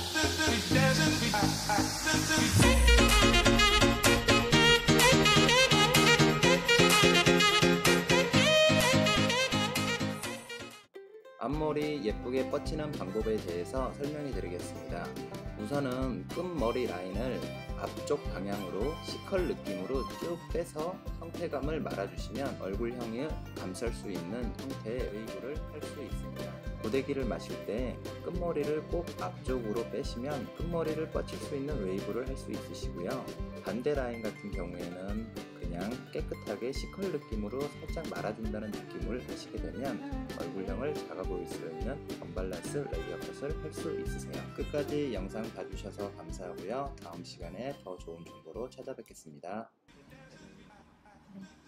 앞머리 예쁘게 뻗치는 방법에 대해서 설명해 드리겠습니다. 우선은 끝머리 라인을 앞쪽 방향으로 C컬 느낌으로 쭉 빼서 형태감을 말아주시면 얼굴형을 감쌀 수 있는 형태의 웨이브를 할 수 있습니다. 고데기를 마실 때 끝머리를 꼭 앞쪽으로 빼시면 끝머리를 뻗칠 수 있는 웨이브를 할 수 있으시고요. 반대 라인 같은 경우에는 그냥 깨끗하게 C컬 느낌으로 살짝 말아준다는 느낌을 하시게 되면 얼굴형을 작아 보일 수 있는 언밸런스 레이어 컷을 할 수 있으세요. 끝까지 영상 봐주셔서 감사하고요. 다음 시간에 더 좋은 정보로 찾아뵙겠습니다.